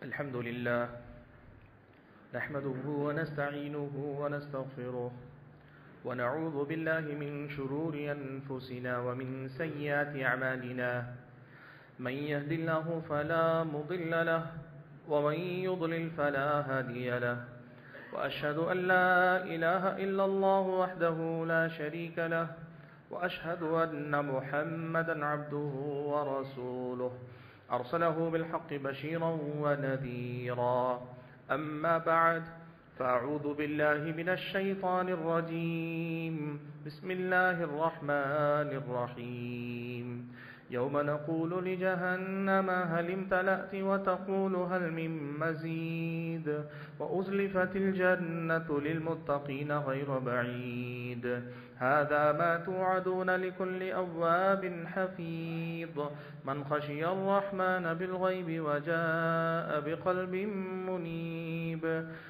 الحمد لله نحمده ونستعينه ونستغفره ونعوذ بالله من شرور أنفسنا ومن سيئات أعمالنا من يهد الله فلا مضل له ومن يضلل فلا هادي له وأشهد أن لا إله إلا الله وحده لا شريك له وأشهد أن محمدا عبده ورسوله أرسله بالحق بشيرا ونذيرا أما بعد فأعوذ بالله من الشيطان الرجيم بسم الله الرحمن الرحيم يوم نقول لجهنم هل امتلأت وتقول هل من مزيد وأزلفت الجنة للمتقين غير بعيد هذا ما توعدون لكل أواب حفيظ من خشي الرحمن بالغيب وجاء بقلب منيب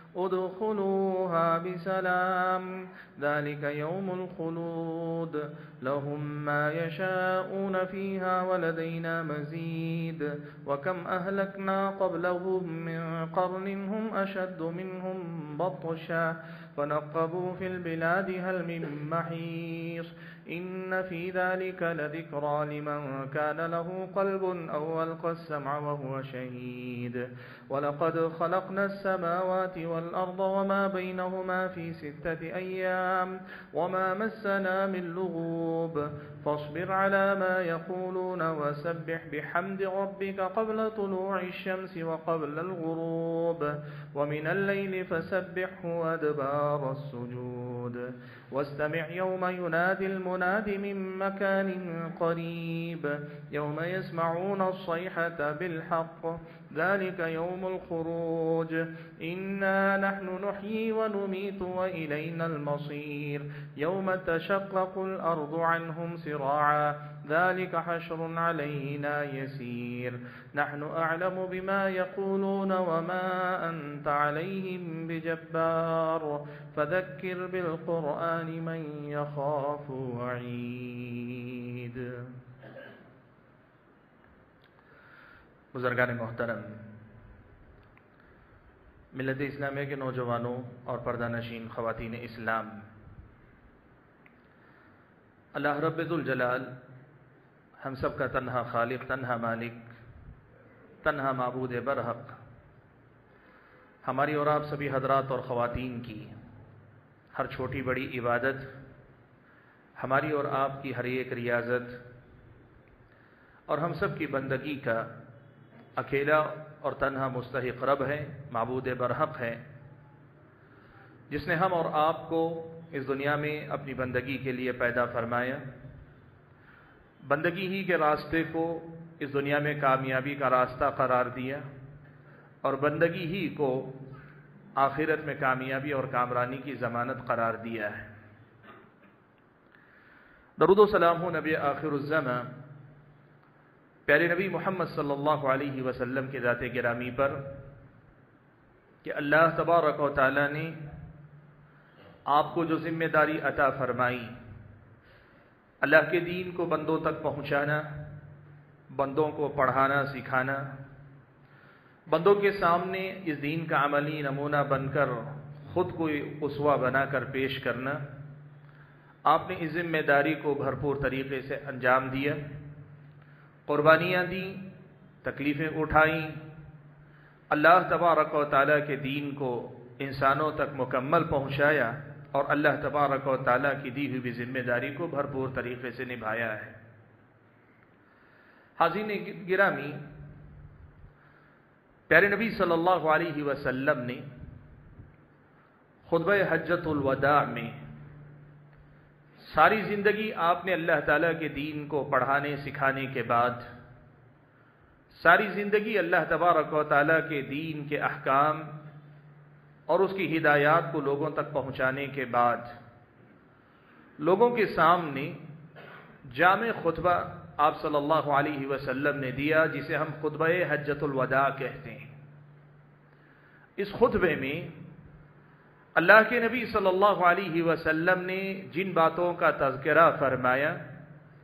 ادخلوها بسلام ذلك يوم الخلود لهم ما يشاءون فيها ولدينا مزيد وكم أهلكنا قبلهم من قرن هم أشد منهم بطشا فنقبوا في البلاد هل من محيص إن في ذلك لذكرى لمن كان له قلب أو ألقى السمع وهو شهيد ولقد خلقنا السماوات والأرض وما بينهما في 6 أيام وما مسنا من لغوب فاصبر على ما يقولون وسبح بحمد ربك قبل طلوع الشمس وقبل الغروب ومن الليل فسبحه وأدبار السجود واستمع يوم ينادي المناد من مكان قريب يوم يسمعون الصيحة بالحق ذلك يوم الخروج إنا نحن نحيي ونميت وإلينا المصير يوم تشقق الأرض عنهم سراعا ذلك حشر علينا يسير نحن أعلم بما يقولون وما أنت عليهم بجبار فذكر بالقرآن من يخاف وعيد. بزرگان محترم، ملت اسلامیہ کے نوجوانوں اور پردہ نشین خواتین اسلام، اللہ رب ذوالجلال ہم سب کا تنہا خالق، تنہا مالک، تنہا معبود برحق، ہماری اور آپ سبھی حضرات اور خواتین کی ہر چھوٹی بڑی عبادت، ہماری اور آپ کی ہر ایک ریاضت اور ہم سب کی بندگی کا اکیلا اور تنہا مستحق رب ہے، معبود برحق ہے، جس نے ہم اور آپ کو اس دنیا میں اپنی بندگی کے لیے پیدا فرمایا، بندگی ہی کے راستے کو اس دنیا میں کامیابی کا راستہ قرار دیا اور بندگی ہی کو آخرت میں کامیابی اور کامرانی کی ضمانت قرار دیا ہے۔ درود و سلام ہو نبی آخر الزماں پیارے نبی محمد صلی اللہ علیہ وسلم کے ذات گرامی پر کہ اللہ تبارک و تعالی نے آپ کو جو ذمہ داری عطا فرمائی، اللہ کے دین کو بندوں تک پہنچانا، بندوں کو پڑھانا سکھانا، بندوں کے سامنے اس دین کا عملی نمونہ بن کر خود کو اسوہ بنا کر پیش کرنا، آپ نے اس ذمہ داری کو بھرپور طریقے سے انجام دیا، قربانیاں دیں، تکلیفیں اٹھائیں، اللہ تبارک و تعالیٰ کے دین کو انسانوں تک مکمل پہنچایا اور اللہ تبارک و تعالیٰ کی دی ہوئی ذمہ داری کو بھرپور طریقے سے نبھایا ہے۔ حاضرین گرامی، پیارے نبی صلی اللہ علیہ وسلم نے خطبہ حجۃ الوداع میں ساری زندگی آپ نے اللہ تعالیٰ کے دین کو پڑھانے سکھانے کے بعد، ساری زندگی اللہ تبارک و تعالیٰ کے دین کے احکام اور اس کی ہدایات کو لوگوں تک پہنچانے کے بعد لوگوں کے سامنے جامع خطبہ آپ صلی اللہ علیہ وسلم نے دیا، جسے ہم خطبہ حجۃ الوداع کہتے ہیں۔ اس خطبے میں اللہ کے نبی صلی اللہ علیہ وسلم نے جن باتوں کا تذکرہ فرمایا،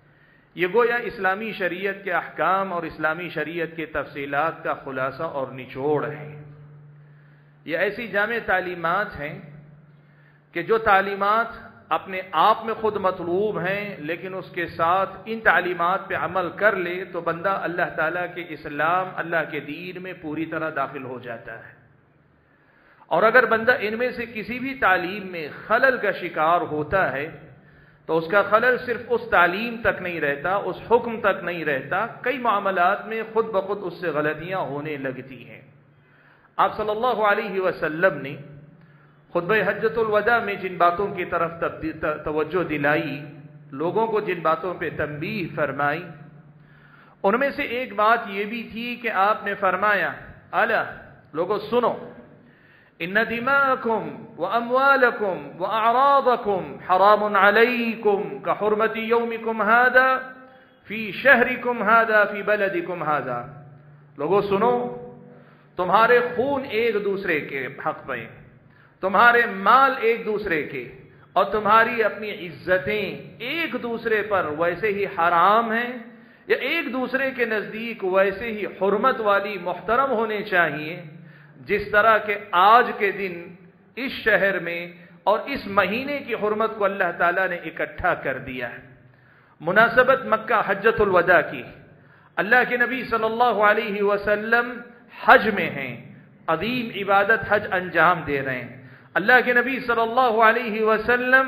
یہ گویا اسلامی شریعت کے احکام اور اسلامی شریعت کے تفصیلات کا خلاصہ اور نچوڑ ہے۔ یہ ایسی جامع تعلیمات ہیں کہ جو تعلیمات اپنے آپ میں خود مطلوب ہیں، لیکن اس کے ساتھ ان تعلیمات پہ عمل کر لے تو بندہ اللہ تعالیٰ کے اسلام، اللہ کے دین میں پوری طرح داخل ہو جاتا ہے۔ اور اگر بندہ ان میں سے کسی بھی تعلیم میں خلل کا شکار ہوتا ہے تو اس کا خلل صرف اس تعلیم تک نہیں رہتا، اس حکم تک نہیں رہتا، کئی معاملات میں خود بخود اس سے غلطیاں ہونے لگتی ہیں۔ آپ صلی اللہ علیہ وسلم نے خطبہ حجۃ الوداع میں جن باتوں کی طرف توجہ دلائی، لوگوں کو جن باتوں پہ تنبیہ فرمائی، ان میں سے ایک بات یہ بھی تھی کہ آپ نے فرمایا، الا لوگوں سنو، ان دماءکم واموالکم واعراضکم حرام علیکم کحرمۃ یومکم ھذا فی شہرکم ھذا فی بلدکم ھذا۔ لوگوں سنو، تمہارے خون ایک دوسرے کے حق میں، تمہارے مال ایک دوسرے کے، اور تمہاری اپنی عزتیں ایک دوسرے پر ویسے ہی حرام ہیں یا ایک دوسرے کے نزدیک ویسے ہی حرمت والی محترم ہونے چاہیے، جس طرح کہ آج کے دن اس شہر میں اور اس مہینے کی حرمت کو اللہ تعالیٰ نے اکٹھا کر دیا ہے۔ مناسبت مکہ حجۃ الوداع کی، اللہ کے نبی صلی اللہ علیہ وسلم حج میں ہیں، عظیم عبادت حج انجام دے رہے ہیں۔ اللہ کے نبی صلی اللہ علیہ وسلم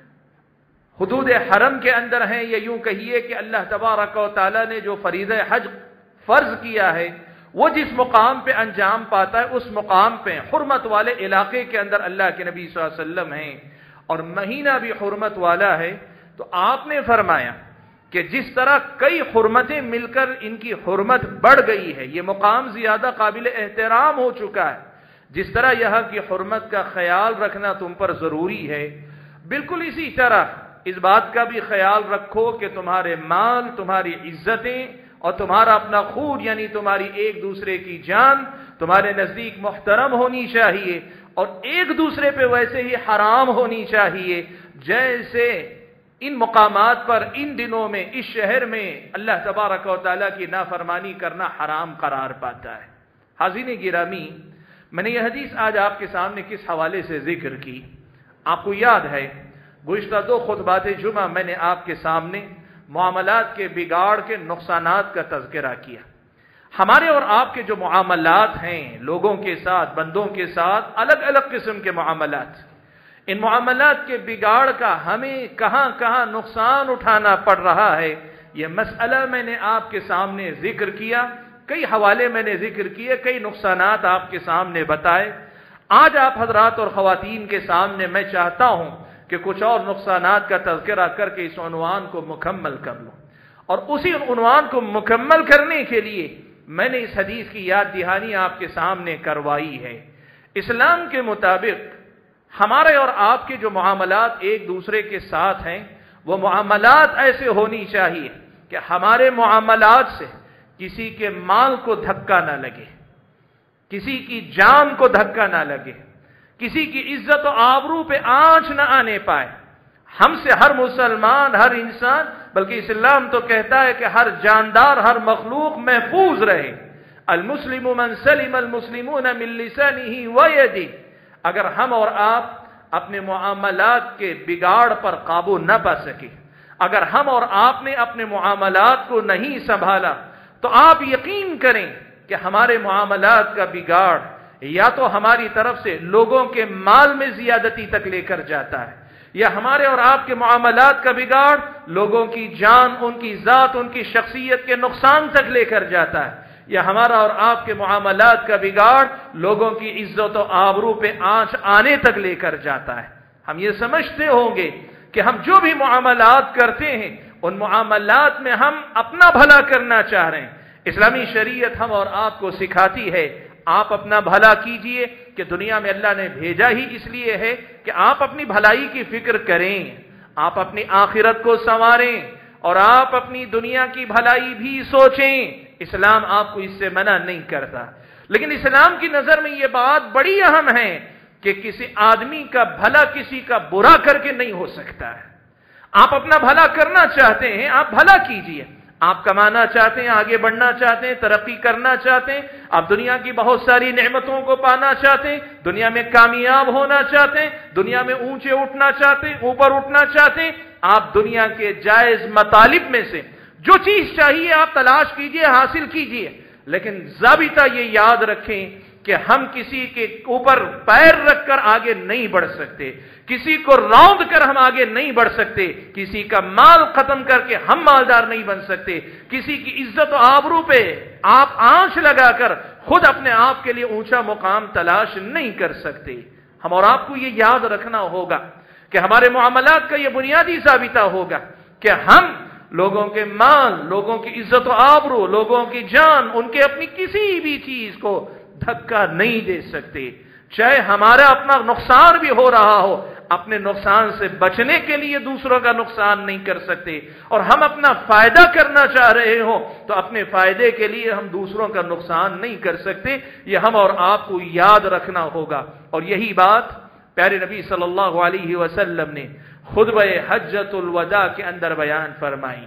حدود حرم کے اندر ہیں، یا یوں کہیے کہ اللہ تبارک و تعالیٰ نے جو فریضہ حج فرض کیا ہے وہ جس مقام پہ انجام پاتا ہے اس مقام پہ حرمت والے علاقے کے اندر اللہ کے نبی صلی اللہ علیہ وسلم ہیں، اور مہینہ بھی حرمت والا ہے۔ تو آپ نے فرمایا کہ جس طرح کئی حرمتیں مل کر ان کی حرمت بڑھ گئی ہے، یہ مقام زیادہ قابل احترام ہو چکا ہے، جس طرح یہاں کی حرمت کا خیال رکھنا تم پر ضروری ہے، بالکل اسی طرح اس بات کا بھی خیال رکھو کہ تمہارے مال، تمہاری عزتیں اور تمہارا اپنا خون یعنی تمہاری ایک دوسرے کی جان تمہارے نزدیک محترم ہونی چاہیے، اور ایک دوسرے پہ ویسے ہی حرام ہونی چاہیے جیسے ان مقامات پر ان دنوں میں اس شہر میں اللہ تبارک و تعالیٰ کی نافرمانی کرنا حرام قرار پاتا ہے۔ حاضرین گرامی، میں نے یہ حدیث آج آپ کے سامنے کس حوالے سے ذکر کی؟ آپ کو یاد ہے گزشتہ 2 خطبات جمعہ میں نے آپ کے سامنے معاملات کے بگاڑ کے نقصانات کا تذکرہ کیا۔ ہمارے اور آپ کے جو معاملات ہیں لوگوں کے ساتھ، بندوں کے ساتھ، الگ الگ قسم کے معاملات، ان معاملات کے بگاڑ کا ہمیں کہاں کہاں نقصان اٹھانا پڑ رہا ہے، یہ مسئلہ میں نے آپ کے سامنے ذکر کیا، کئی حوالے میں نے ذکر کیے، کئی نقصانات آپ کے سامنے بتائے۔ آج آپ حضرات اور خواتین کے سامنے میں چاہتا ہوں کہ کچھ اور نقصانات کا تذکرہ کر کے اس عنوان کو مکمل کر لوں، اور اسی عنوان کو مکمل کرنے کے لیے میں نے اس حدیث کی یاد دہانی آپ کے سامنے کروائی ہے۔ اسلام کے مطابق ہمارے اور آپ کے جو معاملات ایک دوسرے کے ساتھ ہیں وہ معاملات ایسے ہونی چاہیے کہ ہمارے معاملات سے کسی کے مال کو دھکا نہ لگے، کسی کی جان کو دھکا نہ لگے، کسی کی عزت و آبرو پہ آنچ نہ آنے پائے۔ ہم سے ہر مسلمان، ہر انسان، بلکہ اسلام تو کہتا ہے کہ ہر جاندار، ہر مخلوق محفوظ رہے۔ المسلم من سلم المسلمون من لسانه ويده۔ اگر ہم اور آپ اپنے معاملات کے بگاڑ پر قابو نہ پا سکے، اگر ہم اور آپ نے اپنے معاملات کو نہیں سنبھالا، تو آپ یقین کریں کہ ہمارے معاملات کا بگاڑ یا تو ہماری طرف سے لوگوں کے مال میں زیادتی تک لے کر جاتا ہے، یا ہمارے اور آپ کے معاملات کا بگاڑ لوگوں کی جان، ان کی ذات، ان کی شخصیت کے نقصان تک لے کر جاتا ہے، یا ہمارا اور آپ کے معاملات کا بگاڑ لوگوں کی عزت و آبرو پہ آنچ آنے تک لے کر جاتا ہے۔ ہم یہ سمجھتے ہوں گے کہ ہم جو بھی معاملات کرتے ہیں ان معاملات میں ہم اپنا بھلا کرنا چاہ رہے ہیں۔ اسلامی شریعت ہم اور آپ کو سکھاتی ہے آپ اپنا بھلا کیجئے، کہ دنیا میں اللہ نے بھیجا ہی اس لیے ہے کہ آپ اپنی بھلائی کی فکر کریں، آپ اپنی آخرت کو سنواریں، اور آپ اپنی دنیا کی بھلائی بھی سوچیں۔ اسلام آپ کو اس سے منع نہیں کرتا، لیکن اسلام کی نظر میں یہ بات بڑی اہم ہے کہ کسی آدمی کا بھلا کسی کا برا کر کے نہیں ہو سکتا ہے۔ آپ اپنا بھلا کرنا چاہتے ہیں، آپ بھلا کیجئے۔ آپ کمانا چاہتے ہیں، آگے بڑھنا چاہتے ہیں، ترقی کرنا چاہتے ہیں، آپ دنیا کی بہت ساری نعمتوں کو پانا چاہتے ہیں، دنیا میں کامیاب ہونا چاہتے ہیں، دنیا میں اونچے اٹھنا چاہتے ہیں، اوپر اٹھنا چاہتے ہیں، آپ دنیا کے جائز مطالب میں سے جو چیز چاہیے آپ تلاش کیجئے، حاصل کیجئے، لیکن ضابطہ یہ یاد رکھیں کہ ہم کسی کے اوپر پیر رکھ کر آگے نہیں بڑھ سکتے، کسی کو روند کر ہم آگے نہیں بڑھ سکتے، کسی کا مال ختم کر کے ہم مالدار نہیں بن سکتے، کسی کی عزت و آبرو پہ آپ آنچ لگا کر خود اپنے آپ کے لیے اونچا مقام تلاش نہیں کر سکتے۔ ہم اور آپ کو یہ یاد رکھنا ہوگا کہ ہمارے معاملات کا یہ بنیادی ضابطہ ہوگا کہ ہم لوگوں کے مال، لوگوں کی عزت و آبرو، لوگوں کی جان، ان کے اپنی کسی بھی چیز کو دھکا نہیں دے سکتے، چاہے ہمارا اپنا نقصان بھی ہو رہا ہو، اپنے نقصان سے بچنے کے لیے دوسروں کا نقصان نہیں کر سکتے، اور ہم اپنا فائدہ کرنا چاہ رہے ہوں تو اپنے فائدے کے لیے ہم دوسروں کا نقصان نہیں کر سکتے۔ یہ ہم اور آپ کو یاد رکھنا ہوگا، اور یہی بات پیارے نبی صلی اللہ علیہ وسلم نے خطبہ حجۃ الوداع کے اندر بیان فرمائی۔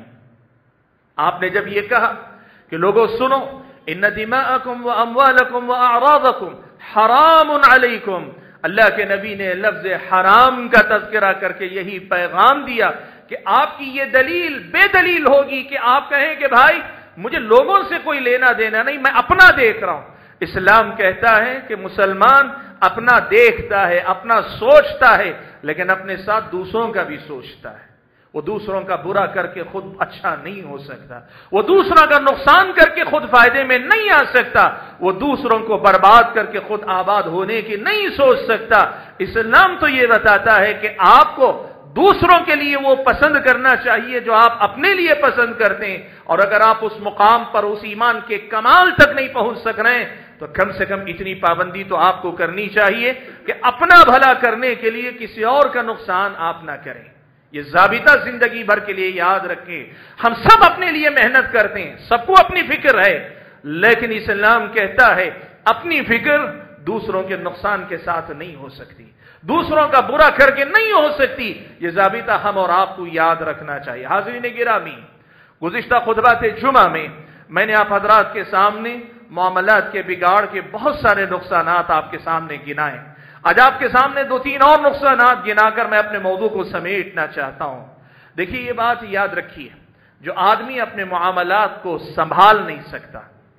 آپ نے جب یہ کہا کہ لوگوں سنو، ان دماءکم واموالکم واعراضکم حرام علیکم، اللہ کے نبی نے لفظ حرام کا تذکرہ کر کے یہی پیغام دیا کہ آپ کی یہ دلیل بے دلیل ہوگی کہ آپ کہیں کہ بھائی مجھے لوگوں سے کوئی لینا دینا نہیں، میں اپنا دیکھ رہا ہوں۔ اسلام کہتا ہے کہ مسلمان اپنا دیکھتا ہے، اپنا سوچتا ہے، لیکن اپنے ساتھ دوسروں کا بھی سوچتا ہے۔ وہ دوسروں کا برا کر کے خود اچھا نہیں ہو سکتا، وہ دوسروں کا نقصان کر کے خود فائدے میں نہیں آ سکتا، وہ دوسروں کو برباد کر کے خود آباد ہونے کی نہیں سوچ سکتا۔ اسلام تو یہ بتاتا ہے کہ آپ کو دوسروں کے لیے وہ پسند کرنا چاہیے جو آپ اپنے لیے پسند کرتے ہیں، اور اگر آپ اس مقام پر اس ایمان کے کمال تک نہیں پہنچ سک رہے ہیں تو کم سے کم اتنی پابندی تو آپ کو کرنی چاہیے کہ اپنا بھلا کرنے کے لیے کسی اور کا نقصان آپ نہ کریں۔ یہ ضابطہ زندگی بھر کے لیے یاد رکھیں۔ ہم سب اپنے لیے محنت کرتے ہیں، سب کو اپنی فکر ہے، لیکن اسلام کہتا ہے اپنی فکر دوسروں کے نقصان کے ساتھ نہیں ہو سکتی، دوسروں کا برا کر کے نہیں ہو سکتی۔ یہ ضابطہ ہم اور آپ کو یاد رکھنا چاہیے۔ حاضرین گرامی، گزشتہ خطبات جمعہ میں میں نے آپ حضرات کے سامنے معاملات کے بگاڑ کے بہت سارے نقصانات آپ کے سامنے گنائے۔ آج آپ کے سامنے دو تین اور نقصانات گنا کر میں اپنے موضوع کو سمیٹنا چاہتا ہوں۔ دیکھیے یہ بات یاد رکھیے، جو آدمی اپنے معاملات کو سنبھال نہیں سکتا،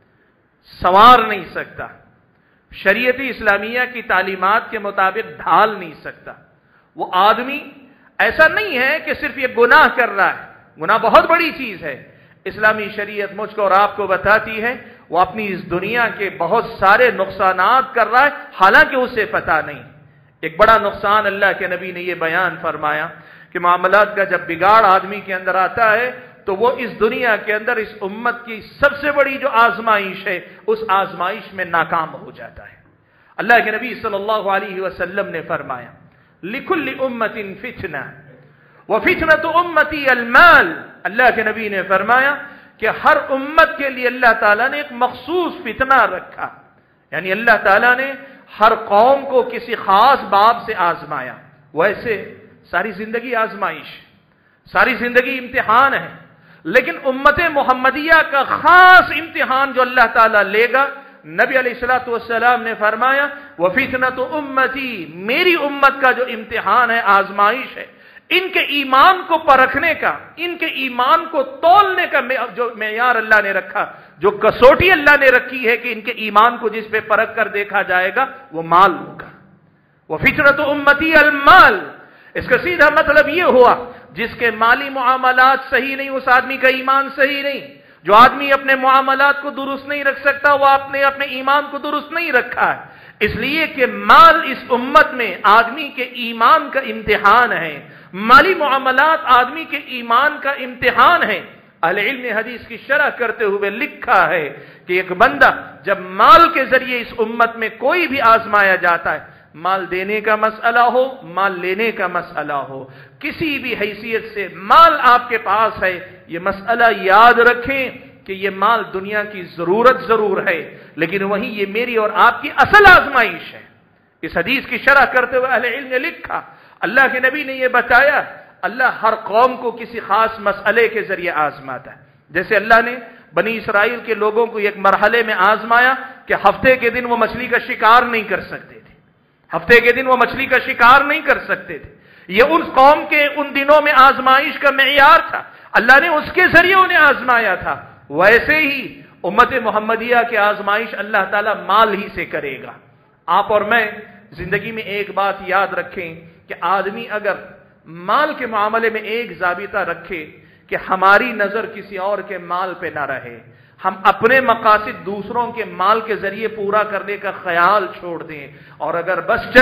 سنوار نہیں سکتا، شریعت اسلامیہ کی تعلیمات کے مطابق ڈھال نہیں سکتا، وہ آدمی ایسا نہیں ہے کہ صرف یہ گناہ کر رہا ہے، گناہ بہت بڑی چیز ہے۔ اسلامی شریعت مجھ کو اور آپ کو بتاتی ہے وہ اپنی اس دنیا کے بہت سارے نقصانات کر رہا ہے، حالانکہ اسے پتا نہیں۔ ایک بڑا نقصان اللہ کے نبی نے یہ بیان فرمایا کہ معاملات کا جب بگاڑ آدمی کے اندر آتا ہے تو وہ اس دنیا کے اندر اس امت کی سب سے بڑی جو آزمائش ہے اس آزمائش میں ناکام ہو جاتا ہے۔ اللہ کے نبی صلی اللہ علیہ وسلم نے فرمایا لِكُلِّ أُمَّةٍ فِتْنَةٌ وَفِتْنَةُ أُمَّتِي الْمَالِ، اللہ کے نبی نے فرمایا کہ ہر امت کے لیے اللہ تعالیٰ نے ایک مخصوص فتنہ رکھا، یعنی اللہ تعالیٰ نے ہر قوم کو کسی خاص باب سے آزمایا۔ ویسے ساری زندگی آزمائش، ساری زندگی امتحان ہے، لیکن امت محمدیہ کا خاص امتحان جو اللہ تعالیٰ لے گا، نبی علیہ الصلوۃ والسلام نے فرمایا وَفِتْنَةُ أُمَّتِي، میری امت کا جو امتحان ہے، آزمائش ہے، ان کے ایمان کو پرکھنے کا، ان کے ایمان کو تولنے کا جو معیار اللہ نے رکھا، جو کسوٹی اللہ نے رکھی ہے کہ ان کے ایمان کو جس پہ پرکھ کر دیکھا جائے گا وہ مال ہوگا۔ وَفِتْنَةُ أُمَّتِي الْمَالِ، اس کا سیدھا مطلب یہ ہوا جس کے مالی معاملات صحیح نہیں اس آدمی کا ایمان صحیح نہیں۔ جو آدمی اپنے معاملات کو درست نہیں رکھ سکتا وہ اپنے ایمان کو درست نہیں رکھا ہے، اس لیے کہ مال اس امت میں آدمی کے ایمان کا امتحان ہے، مالی معاملات آدمی کے ایمان کا امتحان ہے۔ اہل علم نے حدیث کی شرح کرتے ہوئے لکھا ہے کہ ایک بندہ جب مال کے ذریعے اس امت میں کوئی بھی آزمایا جاتا ہے، مال دینے کا مسئلہ ہو، مال لینے کا مسئلہ ہو، کسی بھی حیثیت سے مال آپ کے پاس ہے، یہ مسئلہ یاد رکھیں کہ یہ مال دنیا کی ضرورت ضرور ہے، لیکن وہیں یہ میری اور آپ کی اصل آزمائش ہے۔ اس حدیث کی شرح کرتے ہوئے اہل علم نے لکھا، اللہ کے نبی نے یہ بتایا اللہ ہر قوم کو کسی خاص مسئلے کے ذریعے آزماتا ہے. جیسے اللہ نے بنی اسرائیل کے لوگوں کو ایک مرحلے میں آزمایا کہ ہفتے کے دن وہ مچھلی کا شکار نہیں کر سکتے تھے. ہفتے کے دن وہ مچھلی کا شکار نہیں کر سکتے تھے. یہ ان قوم کے ان دنوں میں آزمائش کا معیار تھا. اللہ نے اس کے ذریعے انہیں آزمایا تھا. ویسے ہی امت محمدیہ کی آزمائش اللہ تعالیٰ مال ہی سے کرے گا. آپ اور میں زندگی میں ایک بات یاد رکھیں کہ آدمی اگر مال کے معاملے میں ایک ضابطہ رکھے کہ ہماری نظر کسی اور کے مال پہ نہ رہے، ہم اپنے مقاصد دوسروں کے مال کے ذریعے پورا کرنے کا خیال چھوڑ دیں، اور اگر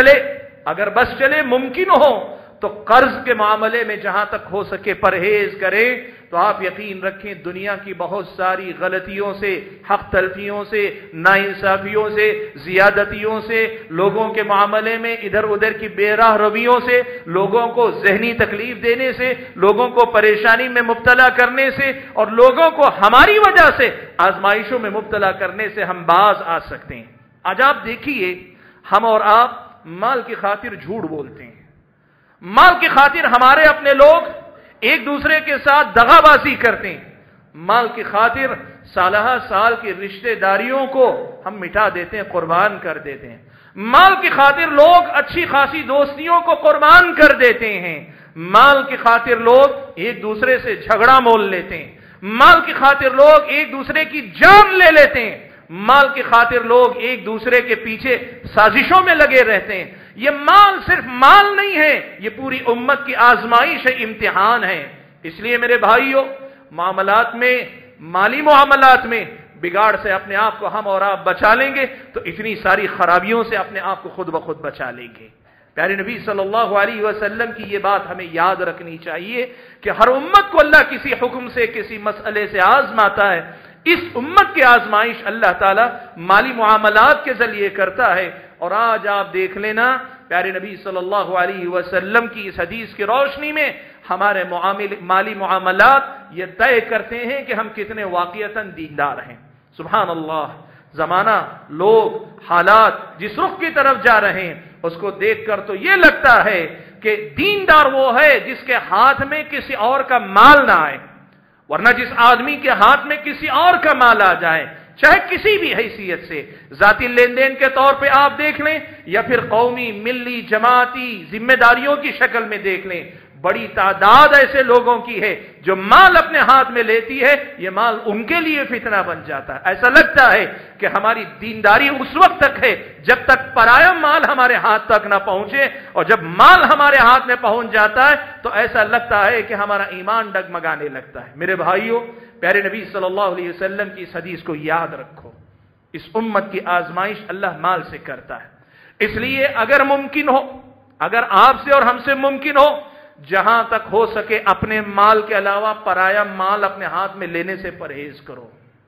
بس چلے ممکن ہو تو قرض کے معاملے میں جہاں تک ہو سکے پرہیز کریں، تو آپ یقین رکھیں دنیا کی بہت ساری غلطیوں سے، حق تلفیوں سے، ناانصافیوں سے، زیادتیوں سے، لوگوں کے معاملے میں ادھر ادھر کی بے راہ رویوں سے، لوگوں کو ذہنی تکلیف دینے سے، لوگوں کو پریشانی میں مبتلا کرنے سے، اور لوگوں کو ہماری وجہ سے آزمائشوں میں مبتلا کرنے سے ہم باز آ سکتے ہیں. آج آپ دیکھیے ہم اور آپ مال کی خاطر جھوٹ بولتے ہیں. مال کی خاطر ہمارے اپنے لوگ ایک دوسرے کے ساتھ دغا بازی کرتے ہیں. مال کی خاطر سالہ سال کی رشتہ داریوں کو ہم مٹا دیتے ہیں، قربان کر دیتے ہیں. مال کی خاطر لوگ اچھی خاصی دوستیوں کو قربان کر دیتے ہیں. مال کی خاطر لوگ ایک دوسرے سے جھگڑا مول لیتے ہیں. مال کی خاطر لوگ ایک دوسرے کی جان لے لیتے ہیں. مال کی خاطر لوگ ایک دوسرے کے پیچھے سازشوں میں لگے رہتے ہیں. یہ مال صرف مال نہیں ہے، یہ پوری امت کی آزمائش ہے، امتحان ہے. اس لیے میرے بھائیوں، معاملات میں، مالی معاملات میں بگاڑ سے اپنے آپ کو ہم اور آپ بچا لیں گے تو اتنی ساری خرابیوں سے اپنے آپ کو خود بخود بچا لیں گے. پیارے نبی صلی اللہ علیہ وسلم کی یہ بات ہمیں یاد رکھنی چاہیے کہ ہر امت کو اللہ کسی حکم سے، کسی مسئلے سے آزماتا ہے. اس امت کی آزمائش اللہ تعالیٰ مالی معاملات کے ذریعے کرتا ہے. اور آج آپ دیکھ لینا پیارے نبی صلی اللہ علیہ وسلم کی اس حدیث کی روشنی میں ہمارے مالی معاملات یہ طے کرتے ہیں کہ ہم کتنے واقعتاً دیندار ہیں. سبحان اللہ، زمانہ، لوگ، حالات جس رخ کی طرف جا رہے ہیں اس کو دیکھ کر تو یہ لگتا ہے کہ دیندار وہ ہے جس کے ہاتھ میں کسی اور کا مال نہ آئے. ورنہ جس آدمی کے ہاتھ میں کسی اور کا مال آ جائے، چاہے کسی بھی حیثیت سے، ذاتی لین دین کے طور پہ آپ دیکھ لیں یا پھر قومی، ملی، جماعتی ذمہ داریوں کی شکل میں دیکھ لیں، بڑی تعداد ایسے لوگوں کی ہے جو مال اپنے ہاتھ میں لیتی ہے، یہ مال ان کے لیے فتنہ بن جاتا ہے. ایسا لگتا ہے کہ ہماری دینداری اس وقت تک ہے جب تک پرایا مال ہمارے ہاتھ تک نہ پہنچے، اور جب مال ہمارے ہاتھ میں پہنچ جاتا ہے تو ایسا لگتا ہے کہ ہمارا ایمان ڈگمگانے لگتا ہے. میرے بھائیوں، پیارے نبی صلی اللہ علیہ وسلم کی اس حدیث کو یاد رکھو. اس امت کی آزمائش اللہ مال سے کرتا ہے. اس لیے اگر ممکن ہو، اگر آپ سے اور ہم سے ممکن ہو، جہاں تک ہو سکے اپنے مال کے علاوہ پرایا مال اپنے ہاتھ میں لینے سے پرہیز کرو.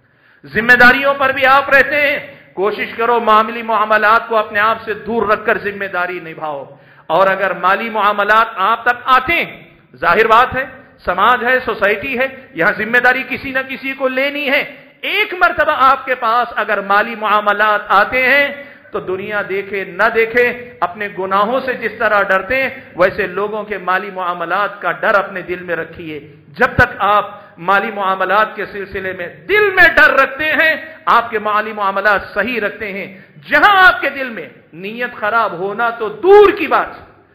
ذمہ داریوں پر بھی آپ رہتے ہیں، کوشش کرو معاملی معاملات کو اپنے آپ سے دور رکھ کر ذمہ داری نبھاؤ. اور اگر مالی معاملات آپ تک آتے ہیں، ظاہر بات ہے سماج ہے، سوسائٹی ہے، یہاں ذمہ داری کسی نہ کسی کو لینی ہے. ایک مرتبہ آپ کے پاس اگر مالی معاملات آتے ہیں تو دنیا دیکھے نہ دیکھے اپنے گناہوں سے جس طرح ڈرتے ہیں ویسے لوگوں کے مالی معاملات کا ڈر اپنے دل میں رکھیے. جب تک آپ مالی معاملات کے سلسلے میں دل میں ڈر رکھتے ہیں، آپ کے مالی معاملات صحیح رکھتے ہیں. جہاں آپ کے دل میں نیت خراب ہونا تو دور کی بات،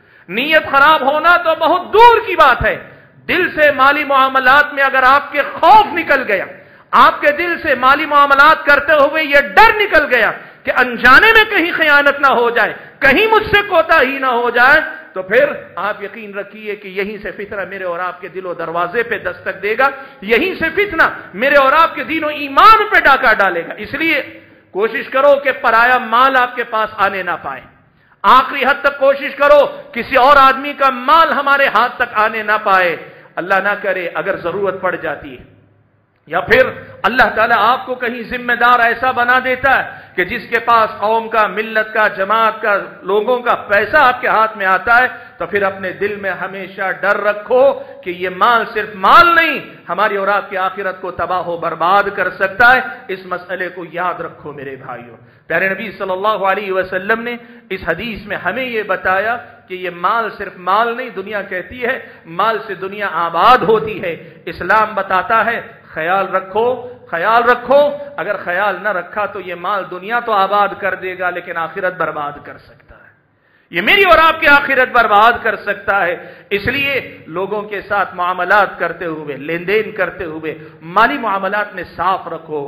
نیت خراب ہونا تو بہت دور کی بات ہے. دل سے مالی معاملات میں اگر آپ کے خوف نکل گیا، آپ کے دل سے مالی معاملات کرتے ہوئے یہ ڈر نکل گیا کہ انجانے میں کہیں خیانت نہ ہو جائے، کہیں مجھ سے کوتاہی نہ ہو جائے، تو پھر آپ یقین رکھیے کہ یہیں سے فتنہ میرے اور آپ کے دل و دروازے پہ دستک دے گا. یہیں سے فتنہ میرے اور آپ کے دین و ایمان پہ ڈاکہ ڈالے گا. اس لیے کوشش کرو کہ پرایا مال آپ کے پاس آنے نہ پائے. آخری حد تک کوشش کرو کسی اور آدمی کا مال ہمارے ہاتھ تک آنے نہ پائے. اللہ نہ کرے اگر ضرورت پڑ جاتی ہے یا پھر اللہ تعالیٰ آپ کو کہیں ذمہ دار ایسا بنا دیتا ہے کہ جس کے پاس قوم کا، ملت کا، جماعت کا، لوگوں کا پیسہ آپ کے ہاتھ میں آتا ہے، تو پھر اپنے دل میں ہمیشہ ڈر رکھو کہ یہ مال صرف مال نہیں، ہماری اور آپ کی آخرت کو تباہ و برباد کر سکتا ہے۔ اس مسئلے کو یاد رکھو میرے بھائیوں۔ پیارے نبی صلی اللہ علیہ وسلم نے اس حدیث میں ہمیں یہ بتایا کہ یہ مال صرف مال نہیں، دنیا کہتی ہے مال سے دنیا آباد ہوتی ہے، اسلام بتاتا ہے خیال رکھو، خیال رکھو، اگر خیال نہ رکھا تو یہ مال دنیا تو آباد کر دے گا لیکن آخرت برباد کر سکتا ہے، یہ میری اور آپ کی آخرت برباد کر سکتا ہے۔ اس لیے لوگوں کے ساتھ معاملات کرتے ہوئے، لین دین کرتے ہوئے مالی معاملات میں صاف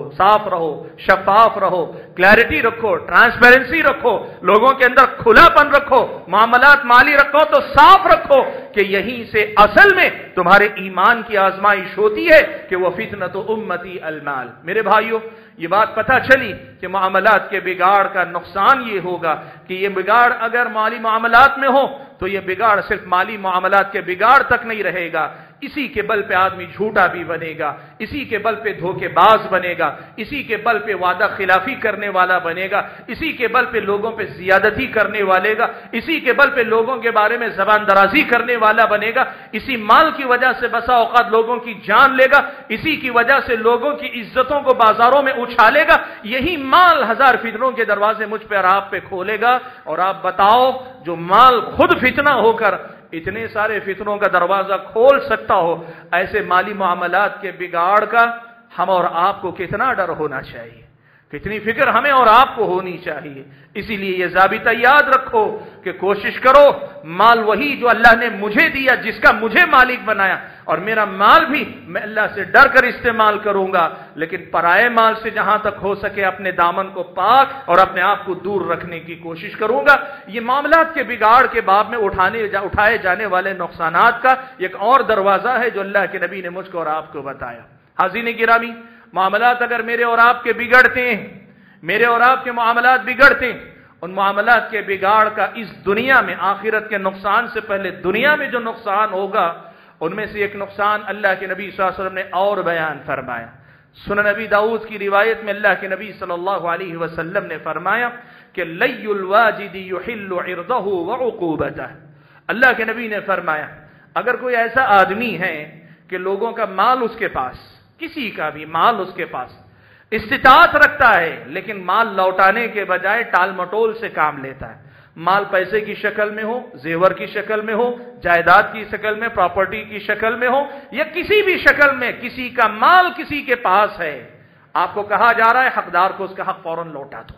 رہو، شفاف رہو، کلیئرٹی رکھو، ٹرانسپیرنسی رکھو، لوگوں کے اندر کھلا پن رکھو، معاملات مالی رکھو تو صاف رکھو کہ یہیں سے اصل میں تمہارے ایمان کی آزمائش ہوتی ہے کہ وہ فتنۃ امتی المال۔ میرے بھائیوں، یہ بات پتہ چلی کہ معاملات کے بگاڑ کا نقصان یہ ہوگا کہ یہ بگاڑ اگر مالی معاملات میں ہو تو یہ بگاڑ صرف مالی معاملات کے بگاڑ تک نہیں رہے گا، اسی کے بل پہ آدمی جھوٹا بھی بنے گا، اسی کے بل پہ دھوکے باز بنے گا، اسی کے بل پہ وعدہ خلافی کرنے والا بنے گا، اسی کے بل پہ لوگوں پہ زیادتی کرنے والے گا، اسی کے بل پہ لوگوں کے بارے میں زبان درازی کرنے والا بنے گا، اسی مال کی وجہ سے بسا اوقات لوگوں کی جان لے گا، اسی کی وجہ سے لوگوں کی عزتوں کو بازاروں میں اچھالے گا۔ یہی مال ہزار فتنوں کے دروازے مجھ پہ اور آپ پہ کھولے گا۔ اور آپ بتاؤ، جو مال خود فتنہ ہو کر اتنے سارے فتنوں کا دروازہ کھول سکتا ہو، ایسے مالی معاملات کے بگاڑ کا ہم اور آپ کو کتنا ڈر ہونا چاہیے، کتنی فکر ہمیں اور آپ کو ہونی چاہیے۔ اسی لیے یہ ضابطہ یاد رکھو کہ کوشش کرو مال وہی جو اللہ نے مجھے دیا، جس کا مجھے مالک بنایا، اور میرا مال بھی میں اللہ سے ڈر کر استعمال کروں گا، لیکن پرائے مال سے جہاں تک ہو سکے اپنے دامن کو پاک اور اپنے آپ کو دور رکھنے کی کوشش کروں گا۔ یہ معاملات کے بگاڑ کے باب میں اٹھائے جانے والے نقصانات کا ایک اور دروازہ ہے جو اللہ کے نبی نے مجھ کو اور آپ کو بتایا۔ حاضرین گرامی، معاملات اگر میرے اور آپ کے بگڑتے ہیں، میرے اور آپ کے معاملات بگڑتے ہیں، ان معاملات کے بگاڑ کا اس دنیا میں، آخرت کے نقصان سے پہلے دنیا میں جو نقصان ہوگا، ان میں سے ایک نقصان اللہ کے نبی صلی اللہ علیہ وسلم نے اور بیان فرمایا۔ سنن نبی داؤد کی روایت میں اللہ کے نبی صلی اللہ علیہ وسلم نے فرمایا کہ لی الواجد یحل عرضہ وعقوبتہ۔ اللہ کے نبی نے فرمایا اگر کوئی ایسا آدمی ہے کہ لوگوں کا مال اس کے پاس، کسی کا بھی مال اس کے پاس، استطاعت رکھتا ہے لیکن مال لوٹانے کے بجائے ٹال مٹول سے کام لیتا ہے، مال پیسے کی شکل میں ہو، زیور کی شکل میں ہو، جائیداد کی شکل میں، پراپرٹی کی شکل میں ہو، یا کسی بھی شکل میں کسی کا مال کسی کے پاس ہے، آپ کو کہا جا رہا ہے حقدار کو اس کا حق فوراً لوٹا دو۔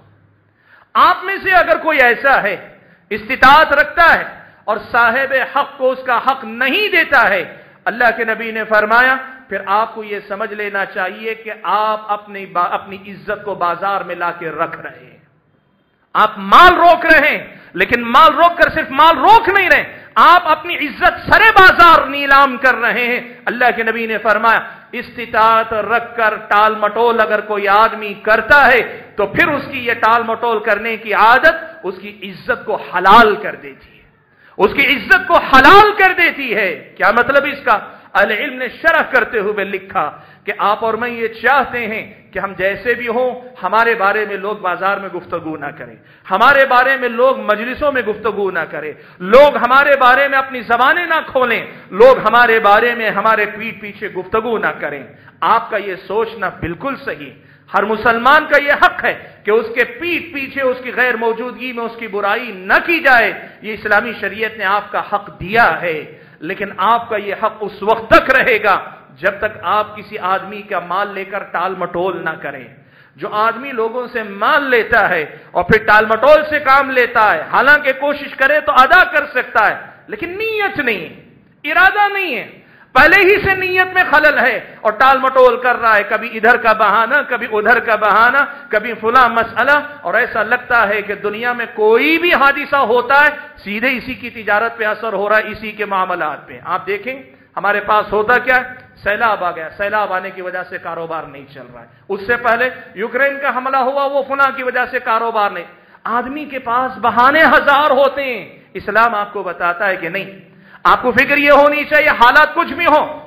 آپ میں سے اگر کوئی ایسا ہے، استطاعت رکھتا ہے اور صاحب حق کو اس کا حق نہیں دیتا ہے، اللہ کے نبی نے فرمایا پھر آپ کو یہ سمجھ لینا چاہیے کہ آپ اپنی عزت کو بازار میں لا کے رکھ رہے ہیں۔ آپ مال روک رہے ہیں، لیکن مال روک کر صرف مال روک نہیں رہے، آپ اپنی عزت سرے بازار نیلام کر رہے ہیں۔ اللہ کے نبی نے فرمایا استطاعت رکھ کر ٹال مٹول اگر کوئی آدمی کرتا ہے تو پھر اس کی یہ ٹال مٹول کرنے کی عادت اس کی عزت کو حلال کر دیتی ہے، اس کی عزت کو حلال کر دیتی ہے۔ کیا مطلب اس کا؟ اہل علم نے شرح کرتے ہوئے لکھا کہ آپ اور میں یہ چاہتے ہیں کہ ہم جیسے بھی ہوں ہمارے بارے میں لوگ بازار میں گفتگو نہ کریں، ہمارے بارے میں لوگ مجلسوں میں گفتگو نہ کریں، لوگ ہمارے بارے میں اپنی زبانیں نہ کھولیں، لوگ ہمارے بارے میں ہمارے پیٹھ پیچھے گفتگو نہ کریں۔ آپ کا یہ سوچنا بالکل صحیح، ہر مسلمان کا یہ حق ہے کہ اس کے پیٹھ پیچھے اس کی غیر موجودگی میں اس کی برائی نہ کی جائے، یہ اسلامی شریعت نے آپ کا حق دیا ہے، لیکن آپ کا یہ حق اس وقت تک رہے گا جب تک آپ کسی آدمی کا مال لے کر ٹال مٹول نہ کریں۔ جو آدمی لوگوں سے مال لیتا ہے اور پھر ٹال مٹول سے کام لیتا ہے، حالانکہ کوشش کرے تو ادا کر سکتا ہے، لیکن نیت نہیں ہے، ارادہ نہیں ہے، پہلے ہی سے نیت میں خلل ہے اور ٹال مٹول کر رہا ہے، کبھی ادھر کا بہانہ، کبھی ادھر کا بہانہ، کبھی فلاں مسئلہ، اور ایسا لگتا ہے کہ دنیا میں کوئی بھی حادثہ ہوتا ہے سیدھے اسی کی تجارت پہ اثر ہو رہا ہے، اسی کے معاملات پہ۔ آپ دیکھیں ہمارے پاس ہوتا کیا ہے، سیلاب آ گیا، سیلاب آنے کی وجہ سے کاروبار نہیں چل رہا ہے، اس سے پہلے یوکرین کا حملہ ہوا، وہ فلاں کی وجہ سے کاروبار نہیں۔ آدمی کے پاس بہانے ہزار ہوتے ہیں، اسلام آپ کو بتاتا ہے کہ نہیں، آپ کو فکر یہ ہونی چاہیے حالات کچھ بھی ہوں،